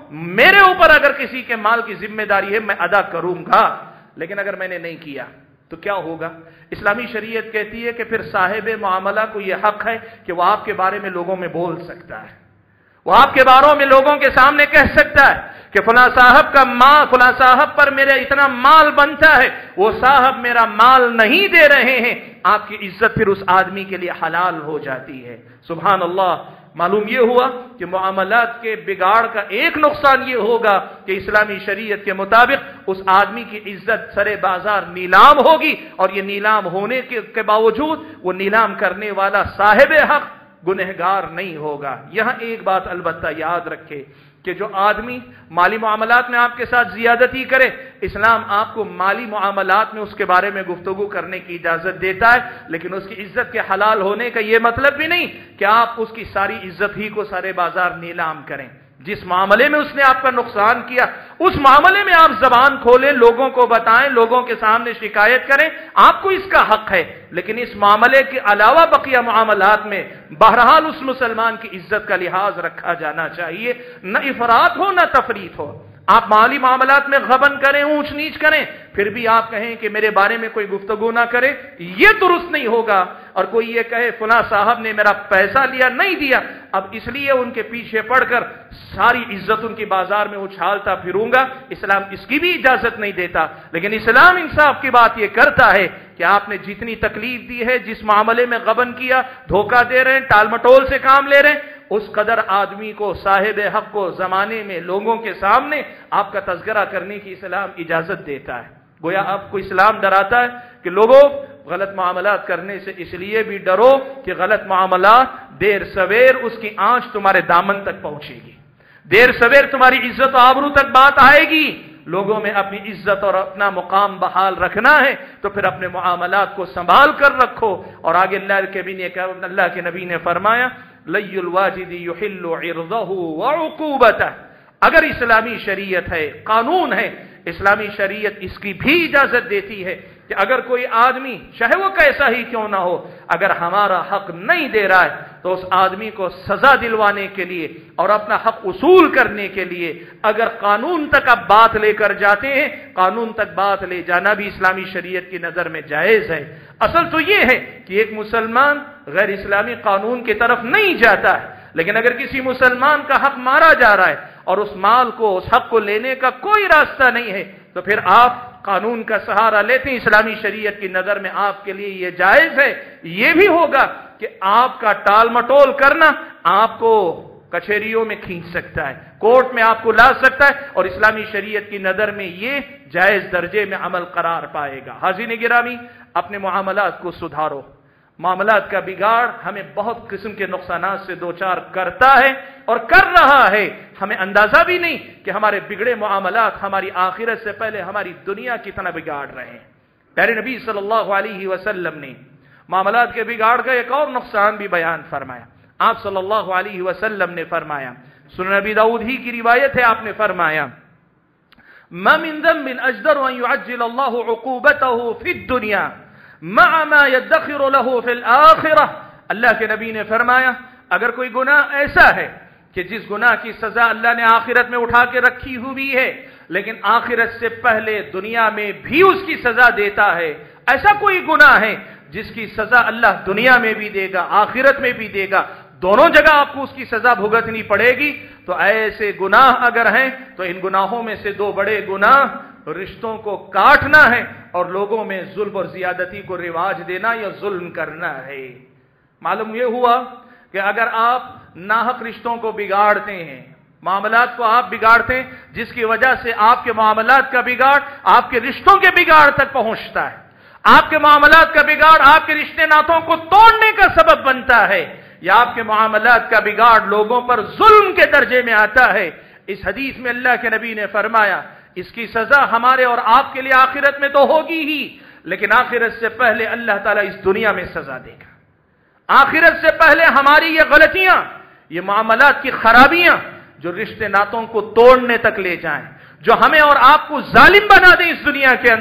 میرے اوپر اگر کسی کے مال کی ذمہ داری ہے میں ادا کروں گا، لیکن اگر میں نے نہیں کیا تو کیا ہوگا؟ اسلامی شریعت کہتی ہے کہ پھر صاحب معاملہ کو یہ حق ہے کہ وہ آپ کے بارے میں لوگوں میں بول سکتا ہے، وہ آپ کے باروں میں لوگوں کے سامنے کہہ سکتا ہے کہ فلاں صاحب کا مال، فلاں صاحب پر میرا اتنا مال بنتا ہے، وہ صاحب میرا مال نہیں دے رہے ہیں۔ آپ کی عزت پھر اس آدمی کے لیے حلال ہو جاتی ہے۔ سبحان اللہ۔ معلوم یہ ہوا کہ معاملات کے بگاڑ کا ایک نقصان یہ ہوگا کہ اسلامی شریعت کے مطابق اس آدمی کی عزت سرے بازار نیلام ہوگی، اور یہ نیلام ہونے کے باوجود وہ نیلام کرنے والا صاحب حق گنہگار نہیں ہوگا۔ یہاں ایک بات البتہ یاد رکھے کہ جو آدمی مالی معاملات میں آپ کے ساتھ زیادتی کرے، اسلام آپ کو مالی معاملات میں اس کے بارے میں گفتگو کرنے کی اجازت دیتا ہے، لیکن اس کی عزت کے حلال ہونے کا یہ مطلب بھی نہیں کہ آپ اس کی ساری عزت ہی کو سارے بازار نیلام کریں۔ جس معاملے میں اس نے آپ کا نقصان کیا، اس معاملے میں آپ زبان کھولیں، لوگوں کو بتائیں، لوگوں کے سامنے شکایت کریں، آپ کو اس کا حق ہے، لیکن اس معاملے کے علاوہ بقیہ معاملات میں بہرحال اس مسلمان کی عزت کا لحاظ رکھا جانا چاہیے، نہ افراط ہو نہ تفریط ہو۔ آپ مالی معاملات میں غبن کریں، اونچ نیچ کریں، پھر بھی آپ کہیں کہ میرے بارے میں کوئی گفتگو نہ کرے، یہ درست نہیں ہوگا۔ اور کوئی یہ کہے فلاں صاحب نے میرا پیسہ لیا نہیں دیا، اب اس لیے ان کے پیچھے پڑ کر ساری عزت ان کی بازار میں اچھالتا پھروں گا، اسلام اس کی بھی اجازت نہیں دیتا۔ لیکن اسلام انصاف کی بات یہ کرتا ہے کہ آپ نے جتنی تکلیف دی ہے، جس معاملے میں غبن کیا، دھوکہ دے رہے ہیں، ٹال مٹول سے کام لے رہے ہیں، اس قدر آدمی کو، صاحب حق کو زمانے میں لوگوں کے سامنے آپ کا تذکرہ کرنے کی اسلام اجازت دیتا ہے۔ گویا آپ کو اسلام ڈراتا ہے کہ لوگوں غلط معاملات کرنے سے اس لیے بھی ڈرو کہ غلط معاملات دیر سویر اس کی آنچ تمہارے دامن تک پہنچے گی، دیر سویر تمہاری عزت و آبرو تک بات آئے گی۔ لوگوں میں اپنی عزت اور اپنا مقام بحال رکھنا ہے تو پھر اپنے معاملات کو سنبھال کر رکھو۔ اور آگے اللہ کے نبی نے فرمایا لی الواجد یحل عرضہ وعقوبتہ، اگر اسلامی شریعت ہے، قانون ہے، اسلامی شریعت اس کی بھی اجازت دیتی ہے کہ اگر کوئی آدمی چاہے وہ کیسا ہی کیوں نہ ہو، اگر ہمارا حق نہیں دے رہا ہے تو اس آدمی کو سزا دلوانے کے لیے اور اپنا حق اصول کرنے کے لیے اگر قانون تک آپ بات لے کر جاتے ہیں، قانون تک بات لے جانا بھی اسلامی شریعت کی نظر میں جائز ہے۔ اصل تو یہ ہے کہ ایک مسلمان غیر اسلامی قانون کی طرف نہیں جاتا ہے، لیکن اگر کسی مسلمان کا حق مارا جا رہا ہے اور اس مال کو، اس حق کو لینے کا کوئی راستہ نہیں ہے، تو پھر آپ قانون کا سہارا لیتے ہیں۔ اسلامی شریعت کی نظر میں آپ کے لیے یہ جائز ہے۔ یہ بھی ہوگا کہ آپ کا ٹال مٹول کرنا آپ کو کچہریوں میں کھینچ سکتا ہے، کورٹ میں آپ کو لا سکتا ہے، اور اسلامی شریعت کی نظر میں یہ جائز درجے میں عمل قرار پائے گا۔ حاضرین گرامی، اپنے معاملات کو سدھارو۔ معاملات کا بگاڑ ہمیں بہت قسم کے نقصانات سے دوچار کرتا ہے اور کر رہا ہے، ہمیں اندازہ بھی نہیں کہ ہمارے بگڑے معاملات ہماری آخرت سے پہلے ہماری دنیا کتنا بگاڑ رہے ہیں۔ پیارے نبی صلی اللہ علیہ وسلم نے معاملات کے بگاڑ کا ایک اور نقصان بھی بیان فرمایا۔ آپ صلی اللہ علیہ وسلم نے فرمایا، سنن نبی داؤد ہی کی روایت ہے، آپ نے فرمایا ما من ذنب اجدر ان يعجل الله عقوبته في الدنيا مع ما يدخر له في الآخرة۔ اللہ کے نبی نے فرمایا اگر کوئی گناہ ایسا ہے کہ جس گناہ کی سزا اللہ نے آخرت میں اٹھا کے رکھی ہوئی ہے لیکن آخرت سے پہلے دنیا میں بھی اس کی سزا دیتا ہے، ایسا کوئی گناہ ہے جس کی سزا اللہ دنیا میں بھی دے گا، آخرت میں بھی دے گا، دونوں جگہ آپ کو اس کی سزا بھگتنی پڑے گی، تو ایسے گناہ اگر ہیں تو ان گناہوں میں سے دو بڑے گناہ رشتوں کو کاٹنا ہے اور لوگوں میں ظلم اور زیادتی کو رواج دینا یا ظلم کرنا ہے۔ معلوم یہ ہوا کہ اگر آپ ناحق رشتوں کو بگاڑتے ہیں، معاملات کو آپ بگاڑتے ہیں، جس کی وجہ سے آپ کے معاملات کا بگاڑ آپ کے رشتوں کے بگاڑ تک پہنچتا ہے، آپ کے معاملات کا بگاڑ آپ کے رشتے ناتوں کو توڑنے کا سبب بنتا ہے، یا آپ کے معاملات کا بگاڑ لوگوں پر ظلم کے درجے میں آتا ہے، اس حدیث میں اللہ کے نبی نے فرمایا اس کی سزا ہمارے اور آپ کے لیے آخرت میں تو ہوگی ہی، لیکن آخرت سے پہلے اللہ تعالیٰ اس دنیا میں سزا دے گا۔ آخرت سے پہلے ہماری یہ غلطیاں، یہ معاملات کی خرابیاں جو رشتے ناتوں کو توڑنے تک لے جائیں، جو ہمیں اور آپ کو ظالم بنا دیں اس دنیا کے اندر،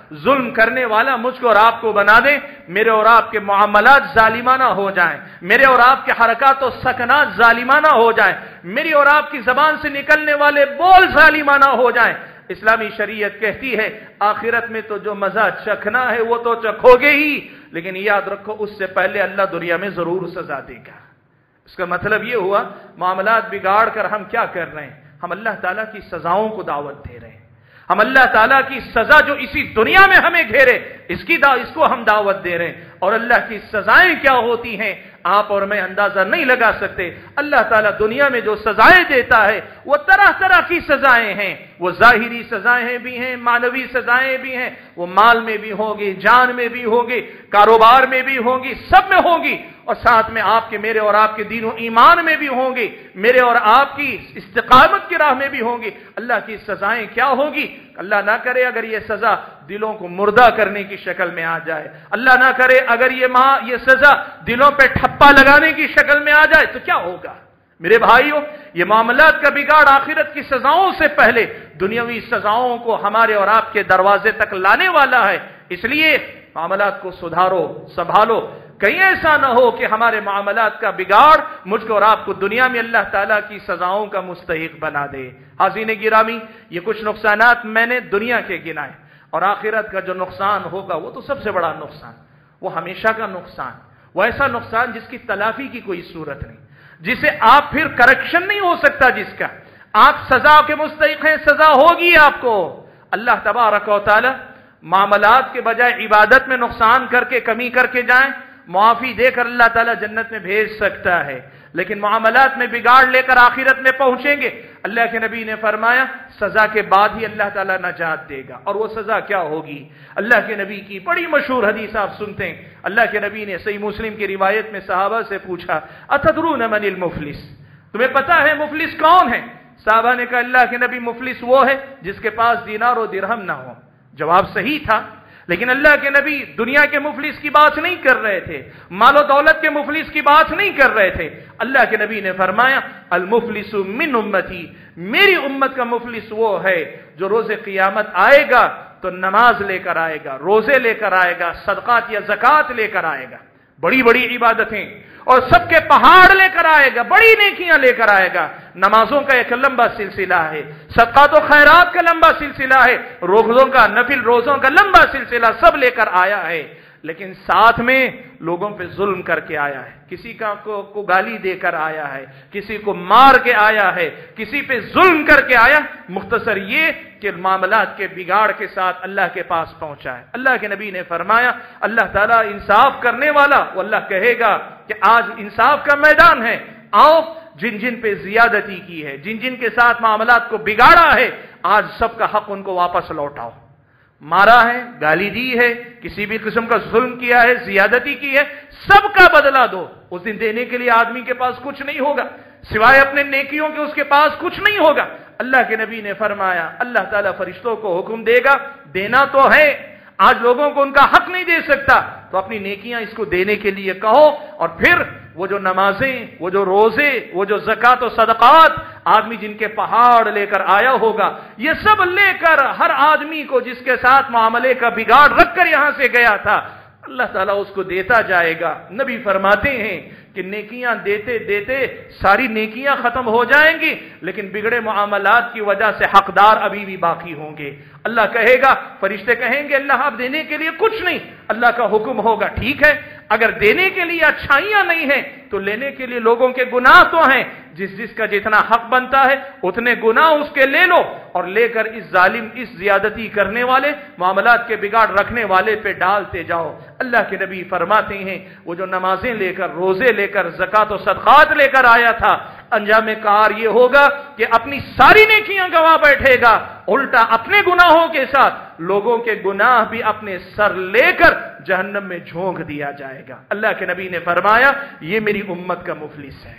ظلم کرنے والا مجھ کو اور آپ کو بنا دے، میرے اور آپ کے معاملات ظالمانہ ہو جائیں، میرے اور آپ کے حرکات و سکنات ظالمانہ ہو جائیں، میری اور آپ کی زبان سے نکلنے والے بول ظالمانہ ہو جائیں۔ اسلامی شریعت کہتی ہے آخرت میں تو جو مزہ چکھنا ہے وہ تو چکھو گے ہی، لیکن یاد رکھو اس سے پہلے اللہ دنیا میں ضرور سزا دے گا۔ اس کا مطلب یہ ہوا معاملات بگاڑ کر ہم کیا کر رہے ہیں؟ ہم اللہ تعالیٰ کی سزاؤں کو دعوت دے رہے ہیں۔ ہم اللہ تعالیٰ کی سزا جو اسی دنیا میں ہمیں گھیرے اس کو ہم دعوت دے رہے ہیں۔ اور اللہ کی سزائیں کیا ہوتی ہیں آپ اور میں اندازہ نہیں لگا سکتے۔ اللہ تعالیٰ دنیا میں جو سزائیں دیتا ہے وہ طرح طرح کی سزائیں ہیں، وہ ظاہری سزائیں بھی ہیں، معنوی سزائیں بھی ہیں، وہ مال میں بھی ہوگی، جان میں بھی ہوگی، کاروبار میں بھی ہوگی، سب میں ہوگی، اور ساتھ میں آپ کے میرے اور آپ کے دین و ایمان میں بھی ہوں گی، میرے اور آپ کی استقامت کی راہ میں بھی ہوں گی۔ اللہ کی سزائیں کیا ہوگی؟ اللہ نہ کرے اگر یہ سزا دلوں کو مردہ کرنے کی شکل میں آ جائے، اللہ نہ کرے اگر یہ سزا دلوں پہ ٹھپا لگانے کی شکل میں آ جائے تو کیا ہوگا؟ میرے بھائیوں، یہ معاملات کا بگاڑ آخرت کی سزاؤں سے پہلے دنیاوی سزاؤں کو ہمارے اور آپ کے دروازے تک لانے والا ہے۔ اس لیے معاملات کو سدھارو، سنبھالو، کہیں ایسا نہ ہو کہ ہمارے معاملات کا بگاڑ مجھ کو اور آپ کو دنیا میں اللہ تعالیٰ کی سزاؤں کا مستحق بنا دے۔ حاضرین گرامی، یہ کچھ نقصانات میں نے دنیا کے گنائے، اور آخرت کا جو نقصان ہوگا وہ تو سب سے بڑا نقصان، وہ ہمیشہ کا نقصان، وہ ایسا نقصان جس کی تلافی کی کوئی صورت نہیں، جسے آپ پھر کریکشن نہیں ہو سکتا، جس کا آپ سزا کے مستحق ہیں، سزا ہوگی آپ کو۔ اللہ تبارک و تعالی معاملات کے بجائے عبادت میں نقصان کر کے، کمی کر کے جائیں، معافی دے کر اللہ تعالیٰ جنت میں بھیج سکتا ہے، لیکن معاملات میں بگاڑ لے کر آخرت میں پہنچیں گے۔ اللہ کے نبی نے فرمایا سزا کے بعد ہی اللہ تعالیٰ نجات دے گا، اور وہ سزا کیا ہوگی؟ اللہ کے نبی کی بڑی مشہور حدیث آپ سنتے ہیں، اللہ کے نبی نے صحیح مسلم کی روایت میں صحابہ سے پوچھا اتدرون من المفلس، تمہیں پتا ہے مفلس کون ہے؟ صحابہ نے کہا اللہ کے نبی مفلس وہ ہے جس کے پاس دینار و درہم نہ ہو۔ جواب صحیح تھا، لیکن اللہ کے نبی دنیا کے مفلس کی بات نہیں کر رہے تھے، مال و دولت کے مفلس کی بات نہیں کر رہے تھے۔ اللہ کے نبی نے فرمایا المفلس من امتی، میری امت کا مفلس وہ ہے جو روز قیامت آئے گا تو نماز لے کر آئے گا، روزے لے کر آئے گا، صدقات یا زکوٰۃ لے کر آئے گا، بڑی بڑی عبادتیں اور سب کے پہاڑ لے کر آئے گا، بڑی نیکیاں لے کر آئے گا، نمازوں کا ایک لمبا سلسلہ ہے، صدقات و خیرات کا لمبا سلسلہ ہے، روزوں کا، نفل روزوں کا لمبا سلسلہ سب لے کر آیا ہے، لیکن ساتھ میں لوگوں پہ ظلم کر کے آیا ہے، کسی کو گالی دے کر آیا ہے، کسی کو مار کے آیا ہے، کسی پہ ظلم کر کے آیا، مختصر یہ کہ معاملات کے بگاڑ کے ساتھ اللہ کے پاس پہنچا ہے۔ اللہ کے نبی نے فرمایا اللہ تعالیٰ انصاف کرنے والا، وہ اللہ کہے گا کہ آج انصاف کا میدان ہے، آؤ جن جن پہ زیادتی کی ہے، جن جن کے ساتھ معاملات کو بگاڑا ہے، آج سب کا حق ان کو واپس لوٹاؤ، مارا ہے، گالی دی ہے، کسی بھی قسم کا ظلم کیا ہے، زیادتی کی ہے، سب کا بدلہ دو۔ اس دن دینے کے لیے آدمی کے پاس کچھ نہیں ہوگا سوائے اپنے نیکیوں کے، اس کے پاس کچھ نہیں ہوگا۔ اللہ کے نبی نے فرمایا اللہ تعالیٰ فرشتوں کو حکم دے گا دینا تو ہے، آج لوگوں کو ان کا حق نہیں دے سکتا تو اپنی نیکیاں اس کو دینے کے لیے کہو، اور پھر وہ جو نمازیں، وہ جو روزے، وہ جو زکوٰۃ و صدقات آدمی جن کے پہاڑ لے کر آیا ہوگا، یہ سب لے کر ہر آدمی کو جس کے ساتھ معاملے کا بگاڑ رکھ کر یہاں سے گیا تھا اللہ تعالیٰ اس کو دیتا جائے گا۔ نبی فرماتے ہیں کہ نیکیاں دیتے دیتے ساری نیکیاں ختم ہو جائیں گی، لیکن بگڑے معاملات کی وجہ سے حقدار ابھی بھی باقی ہوں گے۔ اللہ کہے گا، فرشتے کہیں گے اللہ اب دینے کے لیے کچھ نہیں، اللہ کا حکم ہوگا ٹھیک ہے، اگر دینے کے لیے اچھائیاں نہیں ہیں تو لینے کے لیے لوگوں کے گناہ تو ہیں، جس جس کا جتنا حق بنتا ہے اتنے گناہ اس کے لے لو، اور لے کر اس ظالم، اس زیادتی کرنے والے، معاملات کے بگاڑ رکھنے والے پہ ڈالتے جاؤ۔ اللہ کے نبی فرماتے ہیں وہ جو نمازیں لے کر، روزے لے کر، زکوٰۃ و صدقات لے کر آیا تھا، انجام کار یہ ہوگا کہ اپنی ساری نیکیاں گوا بیٹھے گا، الٹا اپنے گناہوں کے ساتھ لوگوں کے گناہ بھی اپنے سر لے کر جہنم میں جھونک دیا جائے گا۔ اللہ کے نبی نے فرمایا یہ میری امت کا مفلس ہے،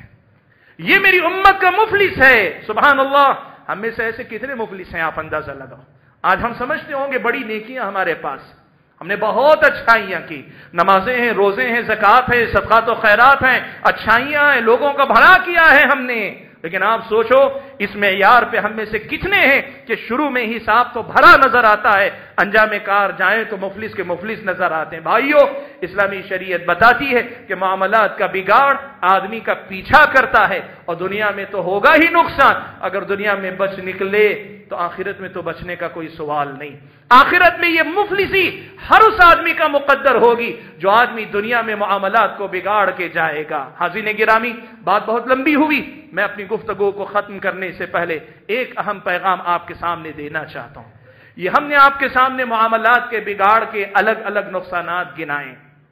یہ میری امت کا مفلس ہے۔ سبحان اللہ، ہم میں سے ایسے کتنے مفلس ہیں آپ اندازہ لگاؤ۔ آج ہم سمجھتے ہوں گے بڑی نیکیاں ہمارے پاس، ہم نے بہت اچھائیاں کی، نمازیں ہیں، روزے ہیں، زکوٰۃ ہے، صدقات و خیرات ہیں، اچھائیاں ہیں، لوگوں کا بھلا کیا ہے ہم نے، لیکن آپ سوچو اس معیار پہ ہم میں سے کتنے ہیں کہ شروع میں ہی حساب تو بھرا نظر آتا ہے، انجام کار جائیں تو مفلس کے مفلس نظر آتے ہیں۔ بھائیو، اسلامی شریعت بتاتی ہے کہ معاملات کا بگاڑ آدمی کا پیچھا کرتا ہے، اور دنیا میں تو ہوگا ہی نقصان۔ اگر دنیا میں بچ نکلے تو آخرت میں تو بچنے کا کوئی سوال نہیں۔ آخرت میں یہ مفلسی ہر اس آدمی کا مقدر ہوگی جو آدمی دنیا میں معاملات کو بگاڑ کے جائے گا۔ حاضرین گرامی، بات بہت لمبی ہوئی، میں اپنی گفتگو کو ختم کرنے سے پہلے ایک اہم پیغام آپ کے سامنے دینا چاہتا ہوں۔ یہ ہم نے آپ کے سامنے معاملات کے بگاڑ کے الگ الگ نقصانات گنائے،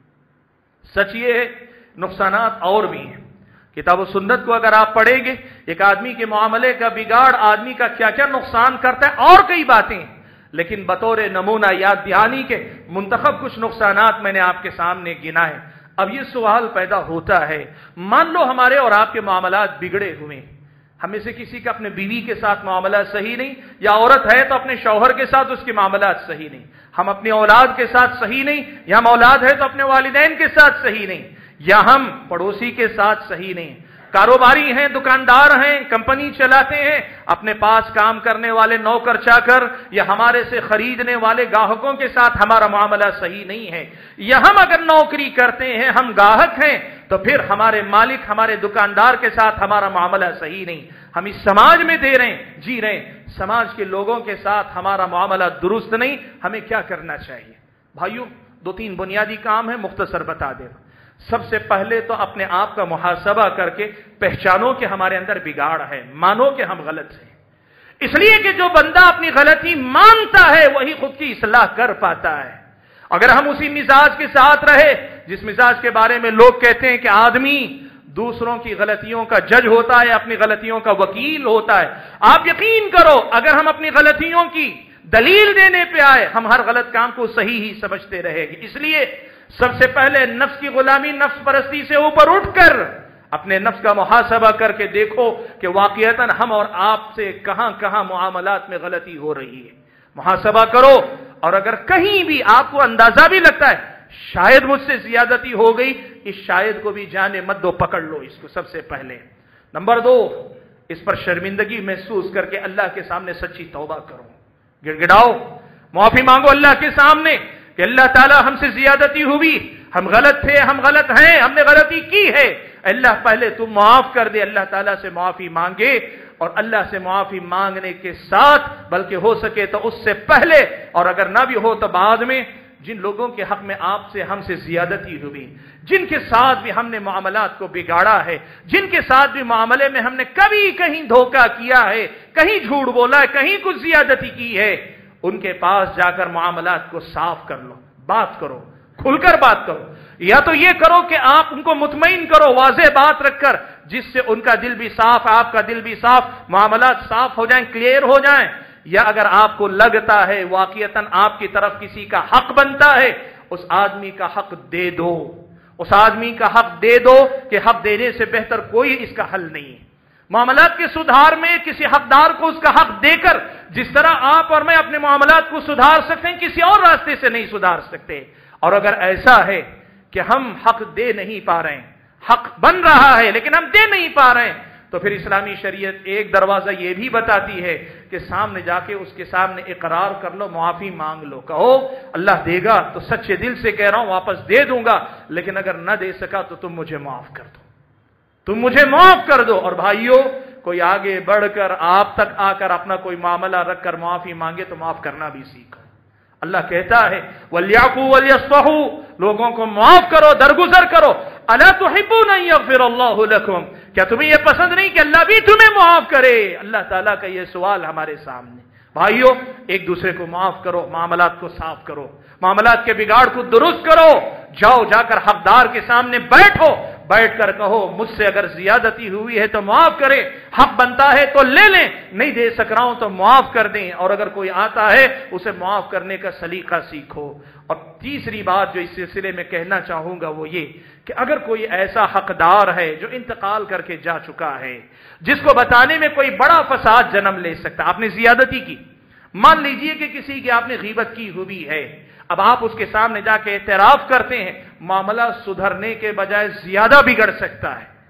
سچ یہ ہے نقصانات اور بھی ہیں۔ کتاب و سنت کو اگر آپ پڑھیں گے، ایک آدمی کے معاملے کا بگاڑ آدمی کا کیا کیا نقصان کرتا ہے، اور کئی باتیں، لیکن بطور نمونہ یاد دہانی کے منتخب کچھ نقصانات میں نے آپ کے سامنے گنائے۔ اب یہ سوال پیدا ہوتا ہے، مان لو ہمارے اور آپ کے معاملات بگڑے ہوئے، ہم میں سے کسی کا اپنے بیوی کے ساتھ معاملات صحیح نہیں، یا عورت ہے تو اپنے شوہر کے ساتھ اس کے معاملات صحیح نہیں، ہم اپنی اولاد کے ساتھ صحیح نہیں، یا ہم اولاد ہے تو اپنے والدین کے ساتھ صحیح نہیں، یا ہم پڑوسی کے ساتھ صحیح نہیں، کاروباری ہیں، دکاندار ہیں، کمپنی چلاتے ہیں، اپنے پاس کام کرنے والے نوکر چاکر یا ہمارے سے خریدنے والے گاہکوں کے ساتھ ہمارا معاملہ صحیح نہیں ہے، یا ہم اگر نوکری کرتے ہیں، ہم گاہک ہیں، تو پھر ہمارے مالک ہمارے دکاندار کے ساتھ ہمارا معاملہ صحیح نہیں، ہم اس سماج میں جی رہے ہیں، سماج کے لوگوں کے ساتھ ہمارا معاملہ درست نہیں، ہمیں کیا کرنا چاہیے؟ بھائیو، 2-3 بنیادی کام ہیں، مختصر بتا دیں۔ سب سے پہلے تو اپنے آپ کا محاسبہ کر کے پہچانو کہ ہمارے اندر بگاڑ ہے، مانو کہ ہم غلط ہیں، اس لیے کہ جو بندہ اپنی غلطی مانتا ہے وہی خود کی اصلاح کر پاتا ہے۔ اگر ہم اسی مزاج کے ساتھ رہے جس مزاج کے بارے میں لوگ کہتے ہیں کہ آدمی دوسروں کی غلطیوں کا جج ہوتا ہے، اپنی غلطیوں کا وکیل ہوتا ہے، آپ یقین کرو اگر ہم اپنی غلطیوں کی دلیل دینے پہ آئے، ہم ہر غلط کام کو صحیح ہی سمجھتے رہے گے۔ اس لیے سب سے پہلے نفس کی غلامی، نفس پرستی سے اوپر اٹھ کر اپنے نفس کا محاسبہ کر کے دیکھو کہ واقعتاً ہم اور آپ سے کہاں کہاں معاملات میں غلطی ہو رہی ہے، محاسبہ کرو، اور اگر کہیں بھی آپ کو اندازہ بھی لگتا ہے شاید مجھ سے زیادتی ہو گئی، اس شاید کو بھی جانے مت دو، پکڑ لو اس کو سب سے پہلے۔ نمبر 2، اس پر شرمندگی محسوس کر کے اللہ کے سامنے سچی توبہ کرو، گڑ گڑاؤ، معافی مانگو اللہ کے سامنے کہ اللہ تعالیٰ ہم سے زیادتی ہوئی، ہم غلط تھے، ہم غلط ہیں، ہم نے غلطی کی ہے، اللہ پہلے تم معاف کر دے۔ اللہ تعالیٰ سے معافی مانگے، اور اللہ سے معافی مانگنے کے ساتھ بلکہ ہو سکے تو اس سے پہلے، اور اگر نہ بھی ہو تو بعد میں، جن لوگوں کے حق میں آپ سے ہم سے زیادتی ہوئی، جن کے ساتھ بھی ہم نے معاملات کو بگاڑا ہے، جن کے ساتھ بھی معاملے میں ہم نے کبھی کہیں دھوکہ کیا ہے، کہیں جھوٹ بولا ہے، کہیں کچھ زیادتی کی ہے، ان کے پاس جا کر معاملات کو صاف کر لو، بات کرو، کھل کر بات کرو، یا تو یہ کرو کہ آپ ان کو مطمئن کرو واضح بات رکھ کر، جس سے ان کا دل بھی صاف، آپ کا دل بھی صاف، معاملات صاف ہو جائیں، کلیئر ہو جائیں۔ یا اگر آپ کو لگتا ہے واقعتاً آپ کی طرف کسی کا حق بنتا ہے، اس آدمی کا حق دے دو، اس آدمی کا حق دے دو، کہ حق دینے سے بہتر کوئی اس کا حل نہیں ہے۔ معاملات کے سدھار میں کسی حقدار کو اس کا حق دے کر، جس طرح آپ اور میں اپنے معاملات کو سدھار سکتے ہیں، کسی اور راستے سے نہیں سدھار سکتے۔ اور اگر ایسا ہے کہ ہم حق دے نہیں پا رہے ہیں، حق بن رہا ہے لیکن ہم دے نہیں پا رہے ہیں، تو پھر اسلامی شریعت ایک دروازہ یہ بھی بتاتی ہے کہ سامنے جا کے اس کے سامنے اقرار کر لو، معافی مانگ لو، کہو اللہ دے گا تو سچے دل سے کہہ رہا ہوں واپس دے دوں گا، لیکن اگر نہ دے سکا تو تم مجھے معاف کر دو، تم مجھے معاف کر دو۔ اور بھائیو، کوئی آگے بڑھ کر آپ تک آ کر اپنا کوئی معاملہ رکھ کر معافی مانگے تو معاف کرنا بھی سیکھو۔ اللہ کہتا ہے وَلْيَعْفُوا وَلْيَصْفَحُوا، لوگوں کو معاف کرو، درگزر کرو۔ أَلَا تُحِبُّونَ أَن يَغْفِرَ اللَّهُ لَكُمْ، کیا تمہیں یہ پسند نہیں کہ اللہ بھی تمہیں معاف کرے؟ اللہ تعالیٰ کا یہ سوال ہمارے سامنے۔ بھائیو، ایک دوسرے کو معاف کرو، معاملات کو صاف کرو، معاملات کے بگاڑ کو درست کرو، جاؤ جا کر حقدار کے سامنے بیٹھو، بیٹھ کر کہو مجھ سے اگر زیادتی ہوئی ہے تو معاف کرے، حق بنتا ہے تو لے لیں، نہیں دے سک رہا ہوں تو معاف کر دیں، اور اگر کوئی آتا ہے اسے معاف کرنے کا سلیقہ سیکھو۔ اور تیسری بات جو اس سلسلے میں کہنا چاہوں گا وہ یہ کہ اگر کوئی ایسا حقدار ہے جو انتقال کر کے جا چکا ہے، جس کو بتانے میں کوئی بڑا فساد جنم لے سکتا، آپ نے زیادتی کی، مان لیجئے کہ کسی کی آپ نے غیبت کی ہوئی ہے، اب آپ اس کے سامنے جا کے اعتراف کرتے ہیں، معاملہ سدھرنے کے بجائے زیادہ بگڑ سکتا ہے،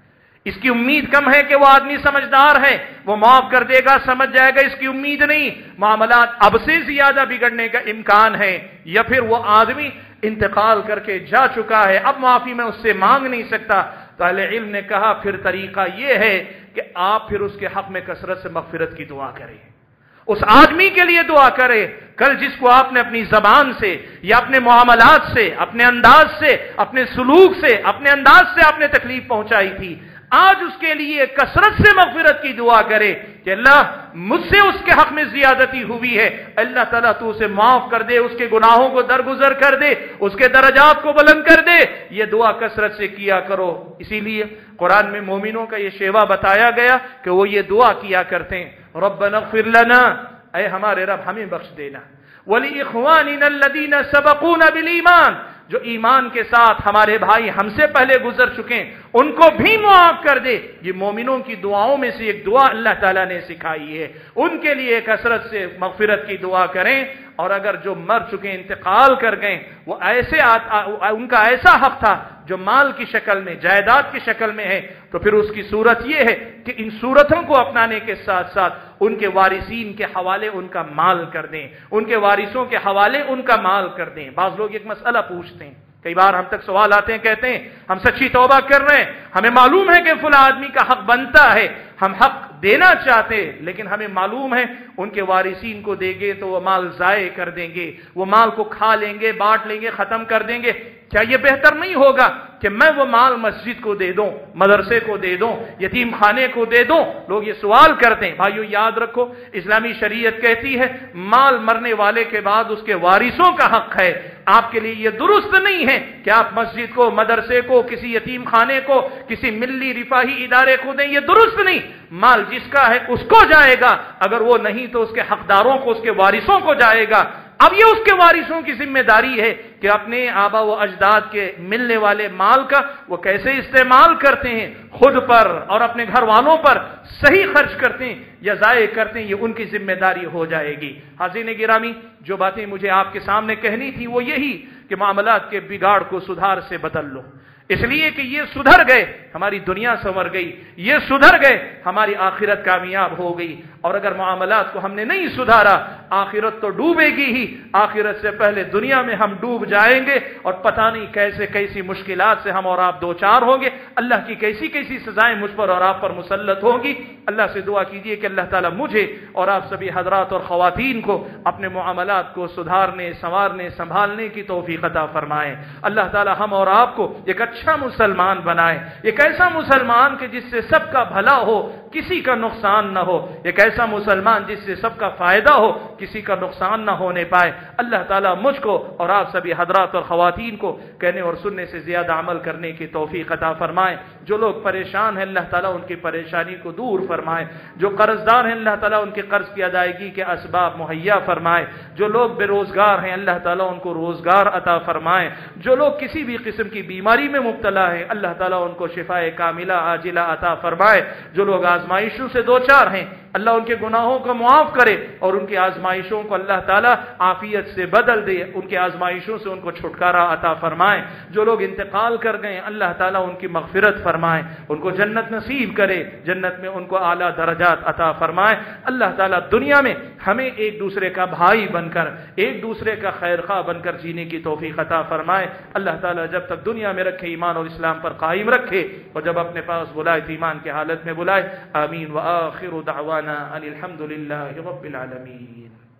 اس کی امید کم ہے کہ وہ آدمی سمجھدار ہے، وہ معاف کر دے گا، سمجھ جائے گا، اس کی امید نہیں۔ معاملات اب سے زیادہ بگڑنے کا امکان ہے، یا پھر وہ آدمی انتقال کر کے جا چکا ہے، اب معافی میں اس سے مانگ نہیں سکتا۔ تو اہل علم نے کہا پھر طریقہ یہ ہے کہ آپ پھر اس کے حق میں کثرت سے مغفرت کی دعا کریں، اس آدمی کے لیے دعا کرے کل جس کو آپ نے اپنی زبان سے یا اپنے معاملات سے، اپنے انداز سے، اپنے سلوک سے، اپنے انداز سے آپ نے تکلیف پہنچائی تھی، آج اس کے لیے کثرت سے مغفرت کی دعا کرے کہ اللہ مجھ سے اس کے حق میں زیادتی ہوئی ہے، اللہ تعالیٰ تو اسے معاف کر دے، اس کے گناہوں کو درگزر کر دے، اس کے درجات کو بلند کر دے۔ یہ دعا کثرت سے کیا کرو۔ اسی لیے قرآن میں مومنوں کا یہ شیوا بتایا گیا کہ وہ یہ دعا کیا کرتے ہیں، ربنا اغفر لنا، اے ہمارے رب ہمیں بخش دینا، وَلِإِخْوَانِنَا الَّذِينَ سَبَقُونَ بِالْإِيمَانِ، جو ایمان کے ساتھ ہمارے بھائی ہم سے پہلے گزر چکے ان کو بھی معاف کر دے۔ یہ مومنوں کی دعاؤں میں سے ایک دعا اللہ تعالیٰ نے سکھائی ہے، ان کے لیے کثرت سے مغفرت کی دعا کریں۔ اور اگر جو مر چکے انتقال کر گئے، وہ ایسے ان کا ایسا حق تھا جو مال کی شکل میں، جائیداد کی شکل میں ہے، تو پھر اس کی صورت یہ ہے کہ ان صورتوں کو اپنانے کے ساتھ ساتھ ان کے وارثین کے حوالے ان کا مال کر دیں، ان کے وارثوں کے حوالے ان کا مال کر دیں۔ بعض لوگ ایک مسئلہ پوچھتے ہیں، کئی بار ہم تک سوال آتے ہیں، کہتے ہیں ہم سچی توبہ کر رہے ہیں، ہمیں معلوم ہے کہ فلاں آدمی کا حق بنتا ہے، ہم حق دینا چاہتے، لیکن ہمیں معلوم ہے ان کے وارثین کو دیں گے تو وہ مال ضائع کر دیں گے، وہ مال کو کھا لیں گے، بانٹ لیں گے، ختم کر دیں گے۔ کیا یہ بہتر نہیں ہوگا کہ میں وہ مال مسجد کو دے دوں، مدرسے کو دے دوں، یتیم خانے کو دے دوں؟ لوگ یہ سوال کرتے ہیں۔ بھائیو یاد رکھو، اسلامی شریعت کہتی ہے مال مرنے والے کے بعد اس کے وارثوں کا حق ہے۔ آپ کے لیے یہ درست نہیں ہے کہ آپ مسجد کو، مدرسے کو، کسی یتیم خانے کو، کسی ملی رفاہی ادارے کو دیں، یہ درست نہیں۔ مال جس کا ہے اس کو جائے گا، اگر وہ نہیں تو اس کے حقداروں کو، اس کے وارثوں کو جائے گا۔ اب یہ اس کے وارثوں کی ذمہ داری ہے کہ اپنے آبا و اجداد کے ملنے والے مال کا وہ کیسے استعمال کرتے ہیں، خود پر اور اپنے گھر والوں پر صحیح خرچ کرتے ہیں یا ضائع کرتے ہیں، یہ ان کی ذمہ داری ہو جائے گی۔ حاضرین گرامی، جو باتیں مجھے آپ کے سامنے کہنی تھی وہ یہی کہ معاملات کے بگاڑ کو سدھار سے بدل لو، اس لیے کہ یہ سدھر گئے ہماری دنیا سنور گئی، یہ سدھر گئے ہماری آخرت کامیاب ہو گئی۔ اور اگر معاملات کو ہم نے نہیں سدھارا، آخرت تو ڈوبے گی ہی، آخرت سے پہلے دنیا میں ہم ڈوب جائیں گے، اور پتہ نہیں کیسے کیسی مشکلات سے ہم اور آپ دوچار ہوں گے، اللہ کی کیسی کیسی سزائیں مجھ پر اور آپ پر مسلط ہوں گی۔ اللہ سے دعا کیجئے کہ اللہ تعالیٰ مجھے اور آپ سبھی حضرات اور خواتین کو اپنے معاملات کو سدھارنے، سنوارنے، سنبھالنے کی توفیق عطا فرمائے۔ اللہ تعالیٰ ہم اور آپ کو ایک اچھا مسلمان بنائے، ایک ایسا مسلمان کہ جس سے سب کا بھلا ہو، کسی کا نقصان نہ ہو، ایک ایسا مسلمان جس سے سب کا فائدہ ہو، کسی کا نقصان نہ ہونے پائے۔ اللہ تعالیٰ مجھ کو اور آپ سبھی حضرات اور خواتین کو کہنے اور سننے سے زیادہ عمل کرنے کی توفیق عطا فرمائے۔ جو لوگ پریشان ہیں اللہ تعالیٰ ان کی پریشانی کو دور فرمائے، جو قرض دار ہیں اللہ تعالیٰ ان کے قرض کی ادائیگی کے اسباب مہیا فرمائے، جو لوگ بے روزگار ہیں اللہ تعالیٰ ان کو روزگار عطا فرمائے، جو لوگ کسی بھی قسم کی بیماری میں مبتلا ہیں اللہ تعالیٰ ان کو شفاء کاملہ عاجلہ عطا فرمائے، جو لوگ آزمائشوں سے دوچار ہیں اللہ ان کے گناہوں کو معاف کرے اور ان کی آزمائشوں کو اللہ تعالیٰ عافیت سے بدل دے، ان کی آزمائشوں سے ان کو چھٹکارا عطا فرمائے۔ جو لوگ انتقال کر گئے اللہ تعالیٰ ان کی مغفرت فرمائے، ان کو جنت نصیب کرے، جنت میں ان کو اعلیٰ درجات عطا فرمائے۔ اللہ تعالیٰ دنیا میں ہمیں ایک دوسرے کا بھائی بن کر، ایک دوسرے کا خیر خواہ بن کر جینے کی توفیق عطا فرمائے۔ اللہ تعالیٰ جب تک دنیا میں رکھے ایمان اور اسلام پر قائم رکھے، اور جب اپنے پاس بلائے تو ایمان کی حالت میں بلائے۔ آمین وآخر دعوانا ان الحمد للہ رب العالمین۔